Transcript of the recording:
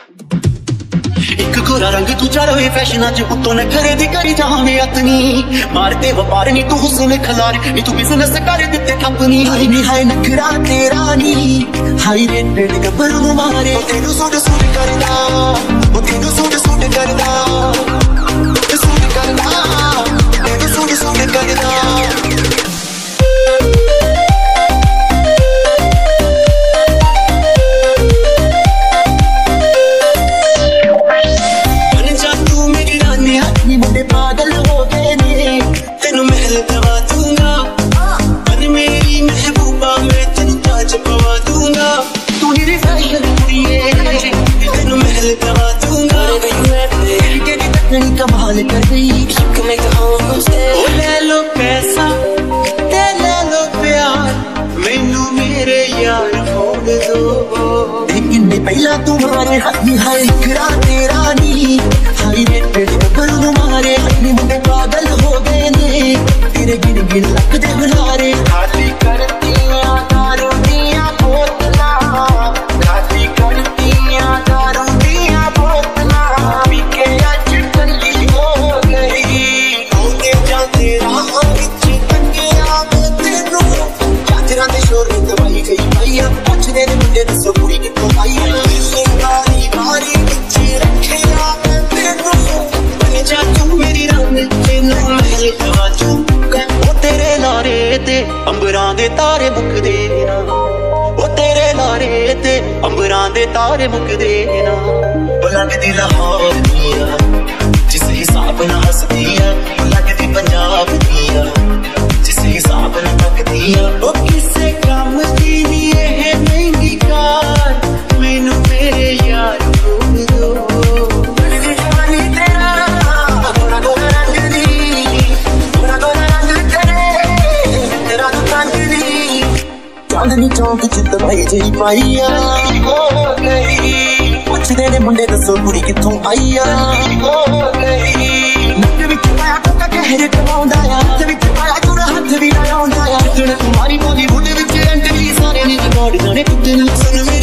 एक गोरा रंग तू चढ़वे फैशन अज उत्तों नखरे दी करी जावे अतनी मारते व्यापार नी तू हुस्न खलार नी तू बिजनेस कर दिते कंपनी हाय नी हाय नखरा तेरा नी हाय रेटेड गब्बरू मारे तेनू सूट सूट करदा ओ तेनू सूट सूट करदा सूट करदा तेनू सूट सूट करदा पागल हो गए ने तेनू महल दवा दूंगा पर मेरी महबूबा मैं तेनू ताज पवा दूंगा तू मेरी साहिल कुड़िए तेनू महल दवा दूंगा तेरी तकनी कमाल कर गई ओ ले लो पैसा ते ले लो प्यार मैनू मेरे यार फोड़ दो लेकिन पहला तुम्हारे हाथ में है इकरा तेरा नी हाय रेटेड गब्बरू मारे मुंडे पागल हो गए ने तेरे गिन गिन लक दे बुलारे खाली करतियां दारू दियां बोतला खाली करतियां दारू दियां बोतला पी के आज ठंडी हो गई आते जाते राह विच तंगिया तेनू चाचरा दे शोर दवाई गई भैया पुछदे ने मुंडे दसो कुड़ी कित्थों आई बारी बारी विच रखिया तेनू बन जा तू मेरी रानी तेनू महल दवा दूंगा ओ तेरे लारे ते अंबरां दे तारे मुकदे ना ओ तेरे लारे ते अंबरां दे तारे मुकदे ना ओ लगदी लाहौर दिया जिस हिसाब नाल हसदी है ओ लगदी पंजाब दिया जिस हिसाब नाल तकदी है ओ किसे काम दी नी ए महंगी कार मैनू मेरे यार बोल दो चांदनी चौंक च दवाई जही पाई हो गई पुछदे ने मुंडे दसो कुड़ी कित्थों आई नक विच पाया टोका गहरे टवाउंदा हत्थ विच पाया जुड़ा हत्थ भी लाउंदा तुम्हारी बोली बुल विच एंटरी सारे नी दौड़ जाने कुत्ते सुन मेरी